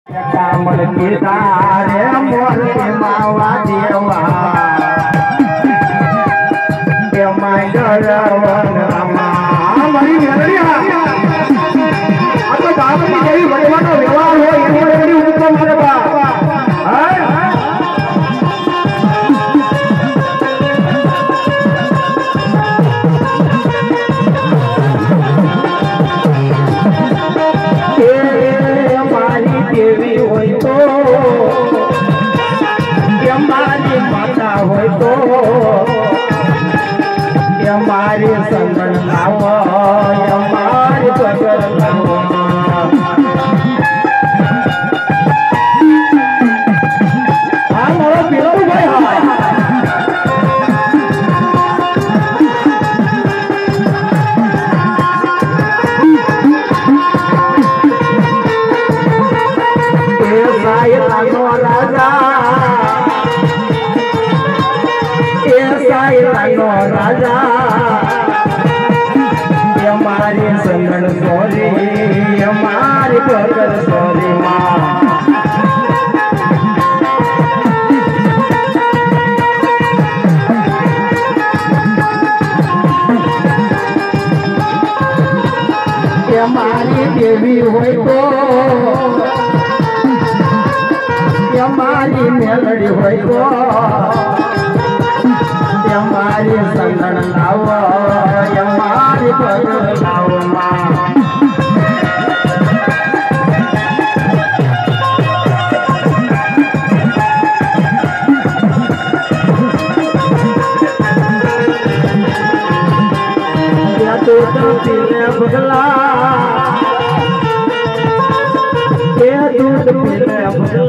कामड़ के दारे मोर के मावा देवा के माय डरवन रामा हमारी मेलड़िया आ तो बाप की जेवी बड़वानो व्यवहार हो एनो एवडी ऊपर मारवा देवी होय तो हमारी माता होय तो हमारी संगन लाव हमारी बगर लाव हाँ मोरो पिलो भाई राजा हमारी संगन सोरी हमारी बगर सोरी माँ हमारी देवी होय तो हमारी मेलड़ी होय तो हमारी संगन लाव हमारी बगर लाव माँ दूध पीले बगला दूध पीले बगला